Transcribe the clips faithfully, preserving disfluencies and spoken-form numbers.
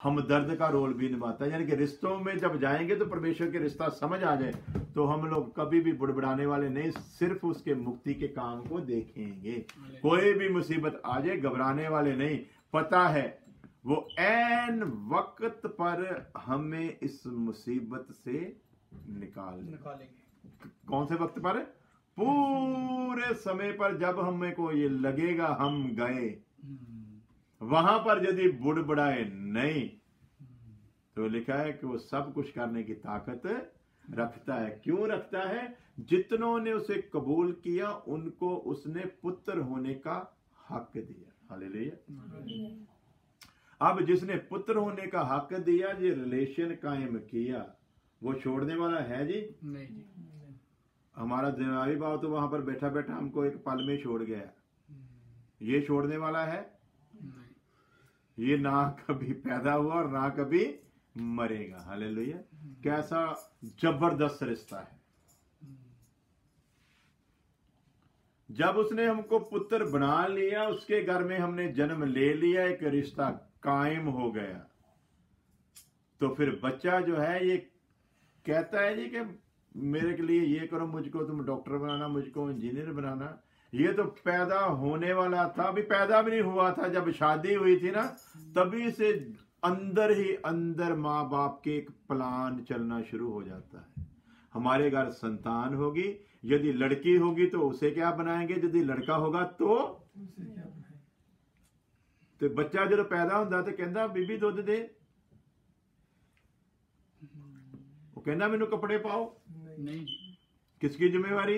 हमदर्द का रोल भी निभाता है। यानी कि रिश्तों में जब जाएंगे तो परमेश्वर के रिश्ता समझ आ जाए तो हम लोग कभी भी बुड़बुड़ाने वाले नहीं, सिर्फ उसके मुक्ति के काम को देखेंगे। कोई भी मुसीबत आ जाए घबराने वाले नहीं, पता है वो ऐन वक्त पर हमें इस मुसीबत से निकाल निकालेंगे। कौन से वक्त पर? पूरे समय पर जब हमें को ये लगेगा हम गए, वहां पर यदि बुड़बुड़ाए नहीं तो लिखा है कि वो सब कुछ करने की ताकत रखता है। क्यों रखता है? जितनों ने उसे कबूल किया उनको उसने पुत्र होने का हक दिया। हालेलुया। अब जिसने पुत्र होने का हक दिया, ये रिलेशन कायम किया, वो छोड़ने वाला है जी? नहीं जी। हमारा दिमागी बाप तो वहां पर बैठा बैठा हमको एक पल में छोड़ गया, ये छोड़ने वाला है? नहीं। ये ना कभी पैदा हुआ और ना कभी मरेगा। हालेलुया। कैसा जबरदस्त रिश्ता है। जब उसने हमको पुत्र बना लिया, उसके घर में हमने जन्म ले लिया, एक रिश्ता कायम हो गया, तो फिर बच्चा जो है ये कहता है जी कि मेरे के लिए ये करो, मुझको तुम डॉक्टर बनाना, मुझको इंजीनियर बनाना। ये तो पैदा होने वाला था, अभी पैदा भी नहीं हुआ था, जब शादी हुई थी ना तभी से अंदर ही अंदर माँ बाप के एक प्लान चलना शुरू हो जाता है। हमारे घर संतान होगी, यदि लड़की होगी तो उसे क्या बनाएंगे, यदि लड़का होगा तो तो बच्चा जो पैदा होता तो कहता बीबी दुध दे, वो कहना मैनू कपड़े पाओ। नहीं। किसकी जिम्मेवारी?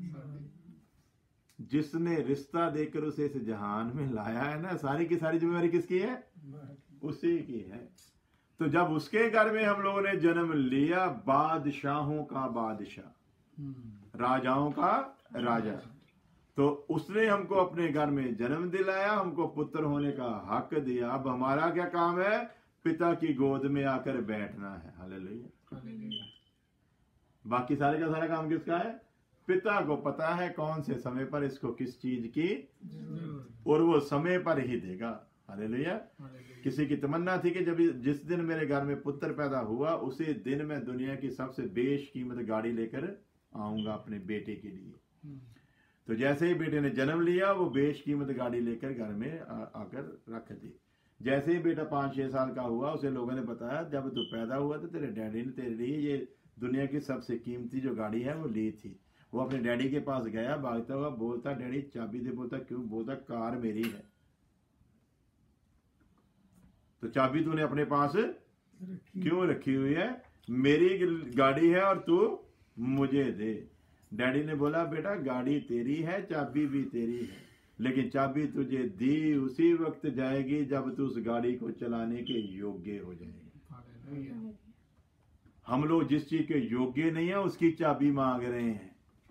जिसने रिश्ता देकर उसे इस जहान में लाया है ना, सारी की सारी जिम्मेवारी किसकी है? उसी की है। तो जब उसके घर में हम लोगों ने जन्म लिया, बादशाहों का बादशाह, राजाओं का राजा, तो उसने हमको अपने घर में जन्म दिलाया, हमको पुत्र होने का हक दिया। अब हमारा क्या काम है? पिता की गोद में आकर बैठना है। हालेलुया। बाकी सारे का सारा काम किसका है? पिता को पता है कौन से समय पर इसको किस चीज की, और वो समय पर ही देगा। हालेलुया। किसी की तमन्ना थी कि जब जिस दिन मेरे घर में पुत्र पैदा हुआ उसी दिन मैं दुनिया की सबसे बेशकीमत गाड़ी लेकर आऊंगा अपने बेटे के लिए। तो जैसे ही बेटे ने जन्म लिया, वो बेशकीमत गाड़ी लेकर घर में आ, आकर रख दी। जैसे ही बेटा पांच छह साल का हुआ, उसे लोगों ने बताया जब तू पैदा हुआ तो तेरे डैडी ने तेरे लिए ये दुनिया की सबसे कीमती जो गाड़ी है वो ली थी। वो अपने डैडी के पास गया, भागता हुआ, बोलता डैडी चाबी दे। बोलता क्यों? बोलता कार मेरी है। तो चाबी तूने अपने पास क्यों रखी हुई है? मेरी गाड़ी है और तू मुझे दे। डैडी ने बोला बेटा गाड़ी तेरी है, चाबी भी तेरी है, लेकिन चाबी तुझे दी उसी वक्त जाएगी जब तू उस गाड़ी को चलाने के योग्य हो जाएगी। हम लोग जिस चीज के योग्य नहीं है उसकी चाबी मांग रहे हैं।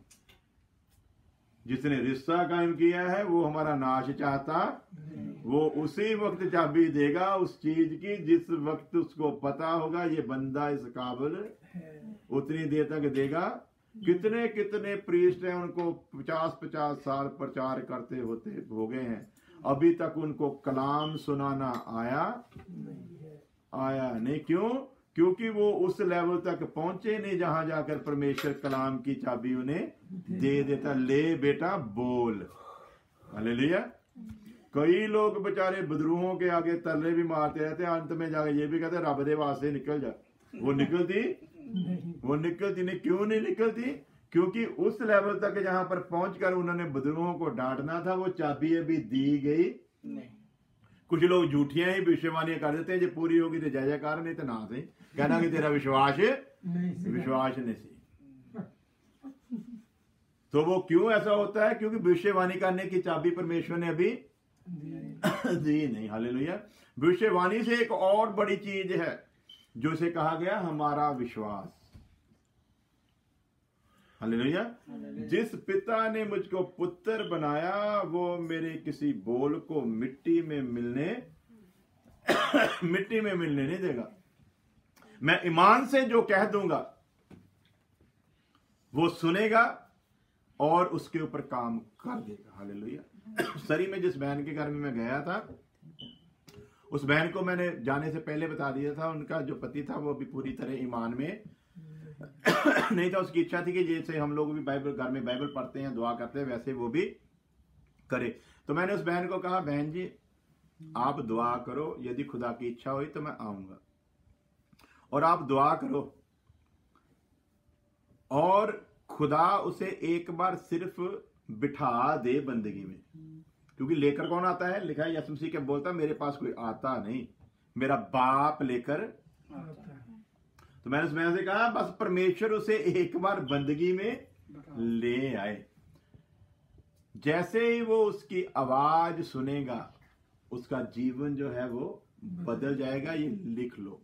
जिसने रिश्ता कायम किया है वो हमारा नाश चाहता, वो उसी वक्त चाबी देगा उस चीज की जिस वक्त उसको पता होगा ये बंदा इस काबिल, उतनी देर तक देगा। कितने कितने प्रीस्ट हैं, उनको पचास पचास साल प्रचार करते होते हो गए हैं, अभी तक उनको कलाम सुनाना आया आया नहीं। क्यों? क्योंकि वो उस लेवल तक पहुंचे नहीं जहां जाकर परमेश्वर कलाम की चाबी उन्हें दे देता। ले बेटा बोल। हालेलुया। कई लोग बेचारे बदरूहों के आगे तरले भी मारते रहते, अंत में जाकर ये भी कहते रब दे वास्ते निकल जा। वो निकलती वो निकलती नहीं। क्यों नहीं निकलती? क्योंकि उस लेवल तक जहां पर पहुंचकर उन्होंने बदरूहों को डांटना था, वो चाबी अभी दी गई नहीं। कुछ लोग झूठियां ही भविष्यवाणियां कर देते हैं, जो पूरी होगी तो जय जयकार, नहीं तो ना सही कहना कि तेरा विश्वास विश्वास नहीं सी। तो वो क्यों ऐसा होता है? क्योंकि भविष्यवाणी करने की चाबी परमेश्वर ने अभी दी नहीं। हालेलुया। भविष्यवाणी से एक और बड़ी चीज है जो इसे कहा गया हमारा विश्वास। हालेलुया। जिस पिता ने मुझको पुत्र बनाया वो मेरे किसी बोल को मिट्टी में मिलने मिट्टी में मिलने नहीं देगा। मैं ईमान से जो कह दूंगा वो सुनेगा और उसके ऊपर काम कर देगा। हालेलुया। सरी में जिस बहन के घर में मैं गया था, उस बहन को मैंने जाने से पहले बता दिया था, उनका जो पति था वो भी पूरी तरह ईमान में नहीं था। उसकी इच्छा थी कि जैसे हम लोग भी बाइबल घर में बाइबल पढ़ते हैं, दुआ करते हैं, वैसे वो भी करे। तो मैंने उस बहन को कहा, बहन जी आप दुआ करो, यदि खुदा की इच्छा हुई तो मैं आऊंगा, और आप दुआ करो और खुदा उसे एक बार सिर्फ बिठा दे बंदगी में, क्योंकि लेकर कौन आता है? लिखा है यीशु मसीह के बोलता, मेरे पास कोई आता नहीं, मेरा बाप लेकर आता है। तो मैंने उस बहन से कहा बस परमेश्वर उसे एक बार बंदगी में ले आए। जैसे ही वो उसकी आवाज सुनेगा उसका जीवन जो है वो बदल जाएगा। ये लिख लो।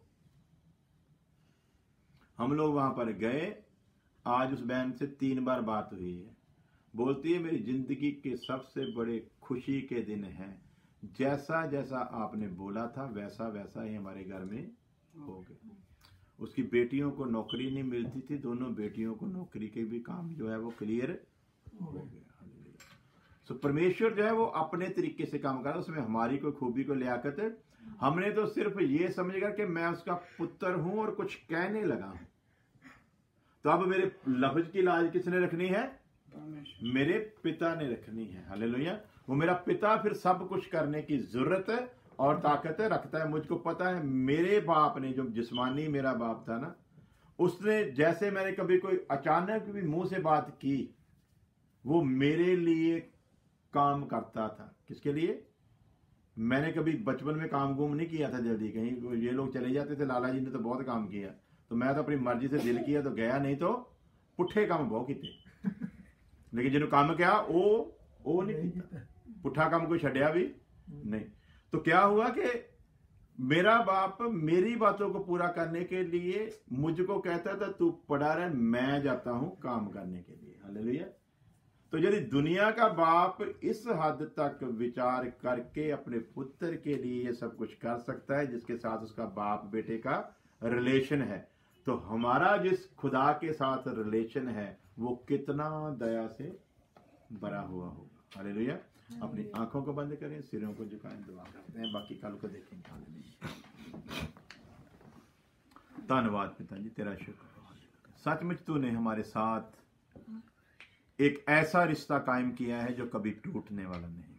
हम लोग वहां पर गए, आज उस बहन से तीन बार बात हुई है। बोलती है मेरी जिंदगी के सबसे बड़े खुशी के दिन हैं, जैसा जैसा आपने बोला था वैसा वैसा ही हमारे घर में हो गया। उसकी बेटियों को नौकरी नहीं मिलती थी, दोनों बेटियों को नौकरी के भी काम जो है वो क्लियर हो गया। सो परमेश्वर जो है वो अपने तरीके से काम कर रहा है, उसमें हमारी कोई खूबी को लियाकत। हमने तो सिर्फ ये समझेगा कि मैं उसका पुत्र हूं और कुछ कहने लगा हूं। तो अब मेरे लफ्ज की लाज किसने रखनी है? मेरे पिता ने रखनी है। हालेलुया। वो मेरा पिता फिर सब कुछ करने की जरूरत और ताकत रखता है। मुझको पता है मेरे बाप ने, जो जिस्मानी मेरा बाप था ना, उसने जैसे मैंने कभी कोई अचानक भी मुंह से बात की, वो मेरे लिए काम करता था। किसके लिए? मैंने कभी बचपन में काम गुम नहीं किया था जल्दी, कहीं ये लोग चले जाते थे, लाला जी ने तो बहुत काम किया, तो मैं तो अपनी मर्जी से दिल किया तो गया, नहीं तो पुट्ठे काम बहुत किए। लेकिन जिन्होंने काम किया वो वो नहीं किया, पुट्ठा काम कोई छड़िया भी नहीं। तो क्या हुआ कि मेरा बाप मेरी बातों को पूरा करने के लिए मुझको कहता था तू पड़ा रह, मैं जाता हूं काम करने के लिए। हालेलुया। तो यदि दुनिया का बाप इस हद तक विचार करके अपने पुत्र के लिए ये सब कुछ कर सकता है, जिसके साथ उसका बाप बेटे का रिलेशन है, तो हमारा जिस खुदा के साथ रिलेशन है वो कितना दया से भरा हुआ होगा। हालेलुया। अपनी आंखों को बंद करें, सिरों को झुकाएं, दुआ करते हैं, बाकी कल को देखेंगे। हालेलुया। धन्यवाद पिता जी, तेरा शुक्र। सचमुच तूने हमारे साथ एक ऐसा रिश्ता कायम किया है जो कभी टूटने वाला नहीं,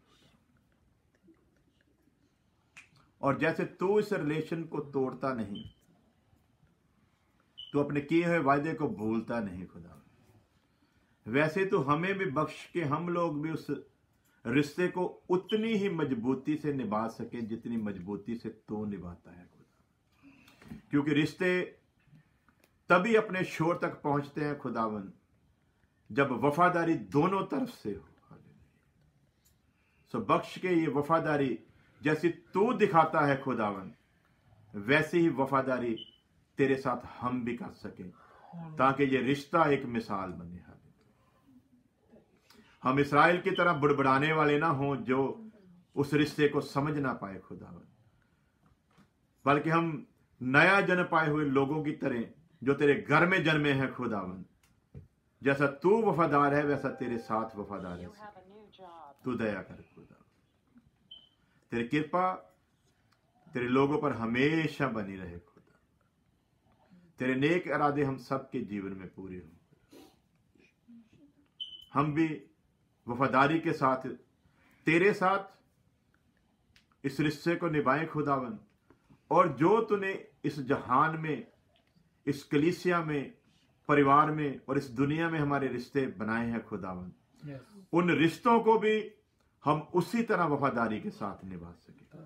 और जैसे तू इस रिलेशन को तोड़ता नहीं, तू अपने किए हुए वायदे को भूलता नहीं खुदा, वैसे तो हमें भी बख्श के हम लोग भी उस रिश्ते को उतनी ही मजबूती से निभा सके जितनी मजबूती से तू निभाता है खुदा। क्योंकि रिश्ते तभी अपने शोर तक पहुंचते हैं खुदावन जब वफादारी दोनों तरफ से हो। सो बख्श के ये वफादारी जैसी तू दिखाता है खुदावन, वैसी ही वफादारी तेरे साथ हम भी कर सके, ताकि ये रिश्ता एक मिसाल बने। हम इस्राएल की तरह बुड़बुड़ाने वाले ना हों जो उस रिश्ते को समझ ना पाए खुदावन, बल्कि हम नया जन्म पाए हुए लोगों की तरह जो तेरे घर में जन्मे हैं खुदावन। जैसा तू वफादार है वैसा तेरे साथ वफादार है। तू दया कर खुदा, तेरी कृपा तेरे लोगों पर हमेशा बनी रहे खुदा। तेरे नेक इरादे हम सबके जीवन में पूरे हों। हम भी वफादारी के साथ तेरे साथ इस रिश्ते को निभाएं खुदावन, और जो तूने इस जहान में, इस कलीसिया में, परिवार में और इस दुनिया में हमारे रिश्ते बनाए हैं खुदावन, yes. उन रिश्तों को भी हम उसी तरह वफादारी के साथ निभा सके,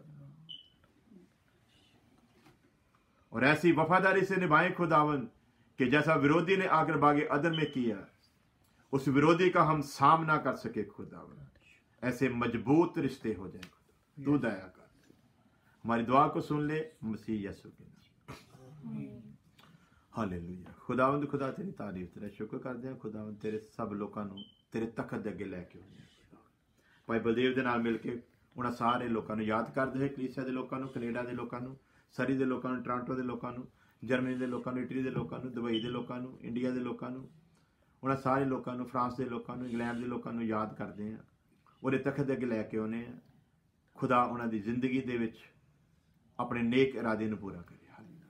और ऐसी वफादारी से निभाएं खुदावन कि जैसा विरोधी ने आकर बागे अदन में किया, उस विरोधी का हम सामना कर सके खुदावन। ऐसे मजबूत रिश्ते हो जाए खुदा। तू दया कर, हमारी दुआ को सुन ले मसीह यीशु के नाम। हालेलुया। खुदावंद खुदा तेरी तारीफ, तेरा शुक्र करते हैं खुदावंद, तेरे सब लोगों ਨੂੰ तेरे तखत ਦੇ ਅੱਗੇ ਲੈ ਕੇ ਆਉਂਦੇ ਹਾਂ। ਭਾਈ ਬਲਦੇਵ ਦੇ ਨਾਲ ਮਿਲ ਕੇ ਉਹਨਾਂ ਸਾਰੇ ਲੋਕਾਂ ਨੂੰ ਯਾਦ ਕਰਦੇ ਹੋਏ, ਕਲੀਸਿਆ ਦੇ ਲੋਕਾਂ ਨੂੰ, ਕੈਨੇਡਾ ਦੇ ਲੋਕਾਂ ਨੂੰ, ਸਰੀ ਦੇ ਲੋਕਾਂ ਨੂੰ, ਟੋਰਾਂਟੋ ਦੇ ਲੋਕਾਂ ਨੂੰ, ਜਰਮਨੀ ਦੇ ਲੋਕਾਂ ਨੂੰ, ਇਟਲੀ ਦੇ ਲੋਕਾਂ ਨੂੰ, ਦੁਬਈ ਦੇ ਲੋਕਾਂ ਨੂੰ, ਇੰਡੀਆ ਦੇ ਲੋਕਾਂ ਨੂੰ, ਉਹਨਾਂ ਸਾਰੇ ਲੋਕਾਂ ਨੂੰ, ਫਰਾਂਸ ਦੇ ਲੋਕਾਂ ਨੂੰ, ਇੰਗਲੈਂਡ ਦੇ ਲੋਕਾਂ ਨੂੰ ਯਾਦ ਕਰਦੇ ਹਾਂ। ਉਹਦੇ ਤਖਤ ਦੇ ਅੱਗੇ ਲੈ ਕੇ ਆਉਂਦੇ ਹਾਂ ਖੁਦਾ। ਉਹਨਾਂ ਦੀ ਜ਼ਿੰਦਗੀ ਦੇ ਵਿੱਚ ਆਪਣੇ ਨੇਕ ਇਰਾਦੇ ਨੂੰ ਪੂਰਾ ਕਰੇ।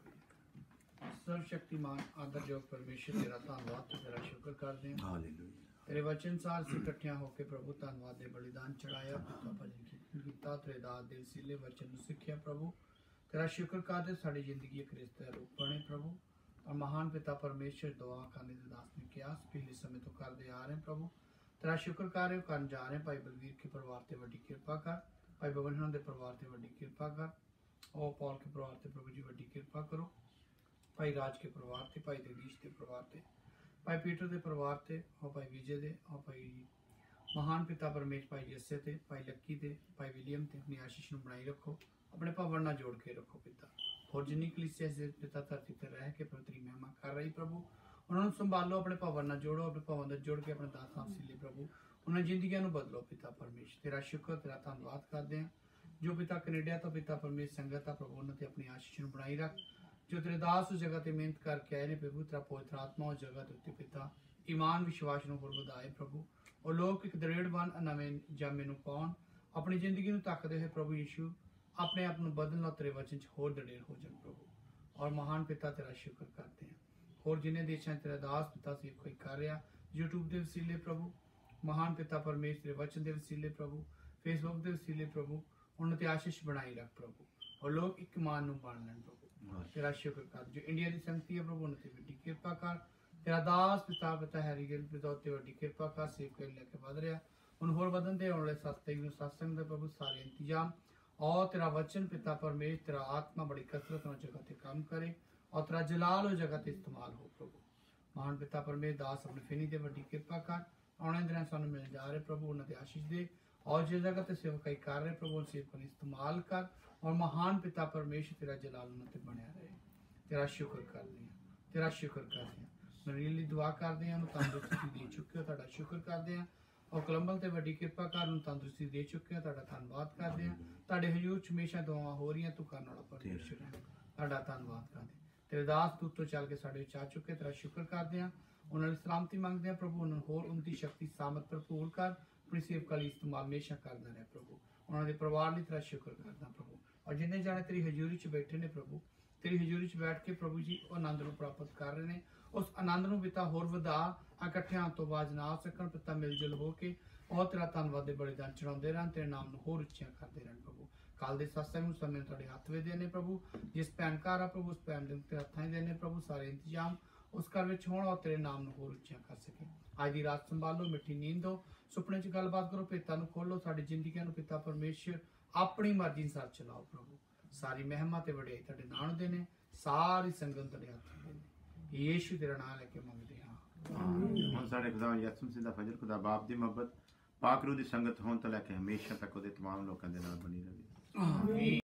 सर्वशक्तिमान आदरयोग परमेश्वर तेरा धन्यवाद ते तेरा शुक्र करते हैं। हालेलुया। तेरे वचन सार से इकट्ठियां होके प्रभु धन्यवाद दे बलिदान चढ़ाया, पिता भजन कीर्तन कीता, तेरे दास दे वसीले वचन ਨੂੰ ਸਿੱਖਿਆ प्रभु। तेरा शुक्र करते साडी जिंदगी क्रिस्त ਦਾ रूप बने प्रभु। और महान पिता परमेश्वर दुआ खाने दे दास ने किया पिछले समय तो करते आ रहे हैं प्रभु। तेरा शुक्र कर रहे करन जा रहे हैं। भाई बलवीर के परिवार ते वड्डी कृपा कर, भाई बबन दे परिवार ते वड्डी कृपा कर, और पॉल के परिवार ते प्रभु जी वड्डी कृपा करो। भाई राज के परिवार से, भाई जगदीश के परिवार से, भाई पीटर के परिवार से, और भाई विजय दे, और भाई महान पिता परमेश भाई जस्से थे, भाई लक्की थे, भाई विलियम थे। अपनी आशीष में बनाई रखो, अपने भवन ना जोड़ के रखो पिता। और जिन्नी कलीसिया से पिता धरती पर रह के प्रति महिमा कर रही प्रभु, उन्होंने संभालो, अपने भवन ना जोड़ो, अपने भवन जोड़ के अपने दास हासिल प्रभु, उन्हें जिंदगी बदलो पिता परमेश। तेरा शुक्र तेरा धन्यवाद करते हैं। जो पिता कनेडिया तो पिता परमेश संगत प्रभु उन्होंने अपनी आशीष में बनाई रख। जो तेरे दास उस जगह ते मेहनत करके आए ने प्रभु, तेरा पवित्र आत्मा उस जगह ते उत्ते पिता ईमान विश्वास ਨੂੰ ਹੋਰ ਵਧਾਏ प्रभु। और लोग एक दरेड़ बन नਵੇਂ ਜਾਮੇ ਨੂੰ ਪਾਉਣ, ਆਪਣੀ ਜ਼ਿੰਦਗੀ ਨੂੰ ਤੱਕਦੇ ਹੋਏ प्रभु यीशु अपने आप ਨੂੰ ਬਦਲਣ और तेरे वचन ਚ ਹੋਰ ਦਲੇਰ ਹੋ ਜਾਣ प्रभु। और महान पिता तेरा शुक्र करते हैं। और जिन्हें देशां तेरा दास पिता से कोई कर रहा यूट्यूब के वसीले प्रभु, महान पिता परमेश्वर तेरे वचन के वसीले प्रभु, फेसबुक के वसीले प्रभु, उन्हें आशीष बनाई रख प्रभु। और लोग एक मान ਨੂੰ ਬਣ ਲੈਣ प्रभु। तेरा शुक्र कर। जो इंडिया की संगति है प्रभु उन्हें वड्डी कृपा कर। तेरा दास पिता पिता हैरी गिल पिता उत्ते वड्डी कृपा कर। सेव कर लेके वध रहा उन होर वधन दे आने वाले सत्संग ਨੂੰ सत्संग दे प्रभु सारे इंतजाम। और तेरा वचन पिता परमेश्वर तेरा आत्मा बड़ी कसरत ਨਾਲ जगह ते काम करे, और तेरा जलाल हो जगह ते इस्तेमाल हो प्रभु। महान पिता परमेश्वर दास अपने फिनी ते वड्डी कृपा कर। आने दिन सानू मिल जा रहे प्रभु, उन्हें आशीष दे। और जिस जगह ते सेवकाई कर रहे प्रभु उन सेवकों इस्तेमाल कर। और महान पिता परमेश्वर तेरा जलाल उन्हें बनया रहे। तेरा शुक्र करते हैं, तेरा शुक्र करते हैं। मरीली दुआ करते हैं, तंदुरुस्ती दे चुके हो, तेरा शुक्र करते हैं। और कोलंबल ते वड्डी कृपा कर तंदुरुस्ती दे चुके हो, तेरा धन्यवाद करते हैं। तेरे हजूर च हमेशा दुआवां हो रही तू करने वाला परमेश्वर है, तेरा धन्यवाद करते। तेरे दास तू तो चल के साढ़े आ चुके, तेरा शुक्र करते हैं। उन्होंने सलामती मंगते हैं प्रभु, उन्होंने होर उनकी शक्ति सामर्थ भरपूर कर। अपनी सेवका लिए इस्तेमाल हमेशा करता रहे प्रभु। उन्होंने परिवार लिए तेरा शुक्र करता प्रभु। और जिन्हें जाने तेरी हजूरी च बैठे ने प्रभु, तेरी हजूरी च बैठ के प्रभु जी आनंद ਨੂੰ ਪ੍ਰਾਪਤ ਕਰ ਰਹੇ ਨੇ। ਉਸ ਆਨੰਦ ਨੂੰ ਪਿਤਾ ਹੋਰ ਵਧਾ, ਇਕੱਠਿਆਂ ਤੋਂ ਬਾਜ ਨਾ ਸਕਣ ਪਿਤਾ ਮਿਲਜੁਲ ਹੋ ਕੇ। और तेरा धन्यवाद दे बलिदान चढ़ाते रहन, तेरे नाम ਨੂੰ ਹੋਰ ਉੱਚੀਆਂ ਕਰਦੇ ਰਹਿਣ प्रभु। ਕੱਲ ਦੇ ਸਤਸੰਗ ਨੂੰ ਸਮੇਂ ਤੁਹਾਡੇ ਹੱਥ ਵਿੱਚ ਦੇਣੇ प्रभु। जिस ਭੈਣ ਘਰ ਆ प्रभु उस ਭੈਣ ਦੇ ਤੇਰੇ ਹੱਥਾਂ 'ਚ ਦੇਣੇ प्रभु। ਸਾਰੇ ਇੰਤਜ਼ਾਮ ਉਸ ਘਰ ਵਿੱਚ ਹੋਣ, और तेरे नाम ਨੂੰ ਹੋਰ ਉੱਚੀਆਂ ਕਰ ਸਕੇ। ਅੱਜ ਦੀ ਰਾਤ ਸੰਭਾਲੋ, ਮਿੱਠੀ ਨੀਂਦ ਦਿਓ, ਸੁਪਨੇ 'ਚ ਗੱਲਬਾਤ ਕਰੋ, ਭੇਤਾਂ ਨੂੰ ਖੋਲੋ, ਸਾਡੀ ਜ਼ਿੰਦਗੀਆਂ ਨੂੰ ਪਿਤਾ परमेश्वर ਆਪਣੀ ਮਰਜ਼ੀ ਅਨੁਸਾਰ ਚਲਾਓ प्रभु। सारी महिमा ते वडियाई तेरे नाम दे ने, सारी संगत तेरे हाथ दे ने। यीशु तेरा नाम लेके मंगते हां। हम साडे खुदा यसू मसीह दा फजल, खुदा बाप दी मोहब्बत, पाक रूह दी संगत होण तो लेके हमेशा तक ओदे तमाम लोकां दे नाल बनी रहे। आमीन।